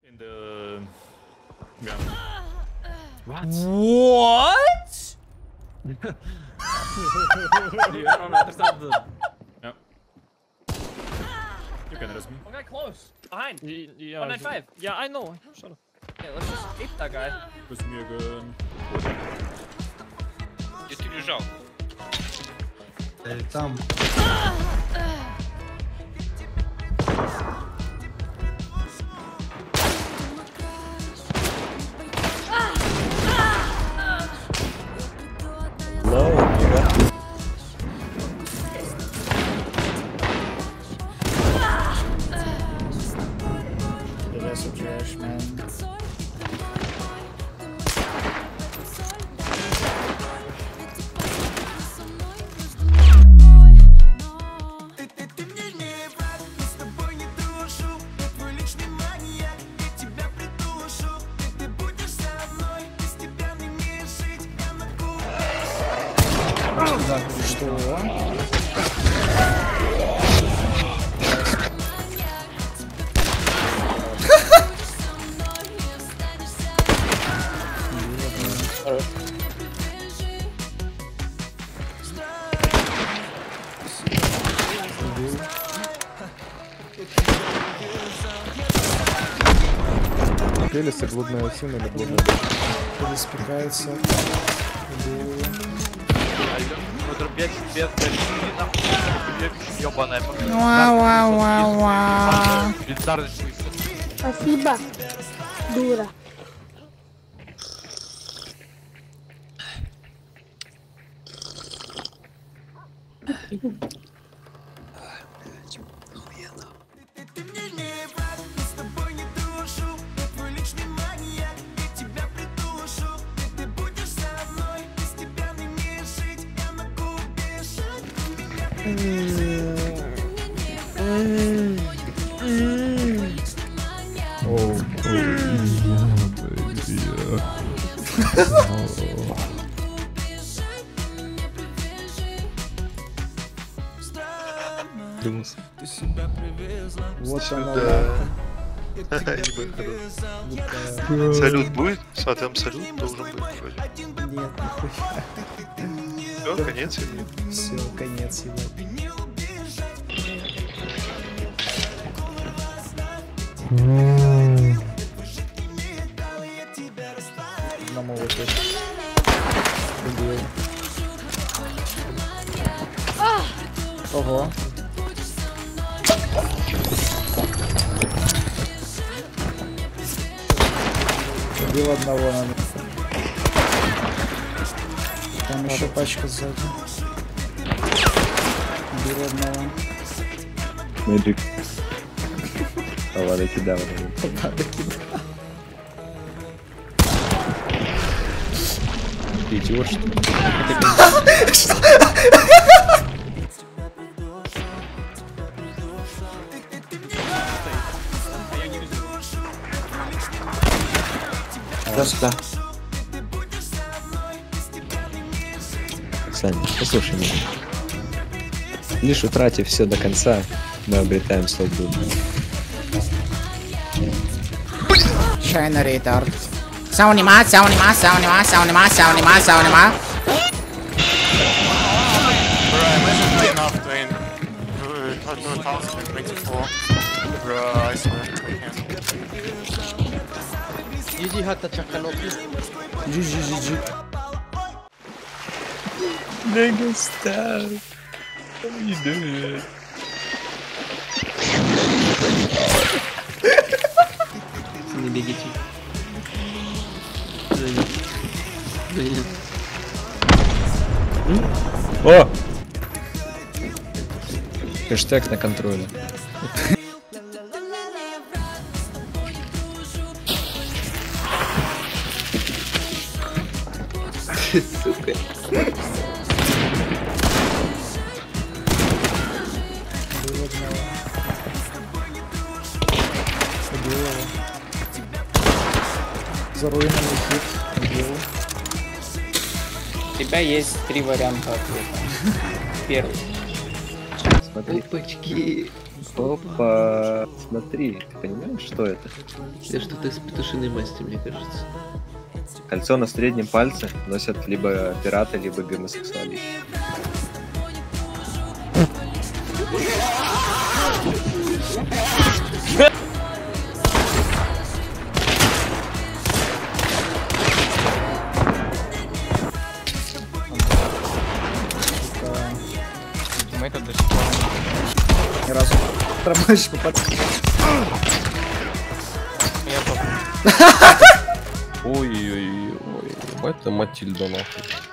In the... Yeah. What? What? You don't understand the... Yeah. You can arrest me. One guy close. Behind. Yeah, 195. Yeah, I know. Shut up. Okay, let's just escape that guy. Arrest me again. Где ты лежал? Там. That's a trash, man. Что? Келеса, блудная сын или блудная дочь? Переспекается. Ёбаная. Спасибо, дура. Вот она. Салют будет? Там салют должен быть вроде. Нет, нихуя. Все, конец или нет? Все, конец его. Одному вот это. Убил. Ого. Убил одного, наверное. Там еще пачка сзади. Убил одного. Мэджик. Авада кидал. Надо кидать. Ты идиот, что ли? Да, сюда. Сань, послушай меня. Лишь утратив все до конца, мы обретаем свободу. China retard. Saunima. GG hatta chakaloki. GG. Nigga, stop. What are you doing? Не бегите. О! Хэштег на контроле. Сука. За руинами хит. Убил. У тебя есть 3 варианта ответа. Первый. Смотри. Опачки. Опа, смотри, ты понимаешь, что это? Это что-то из петушиной масти, мне кажется. Кольцо на среднем пальце носят либо пираты, либо гомосексуалисты. Мы тут до сих пор. Ни разу. Пробачь попасть. Я топ. Ой-ой-ой, ебать, это Матильда нахуй.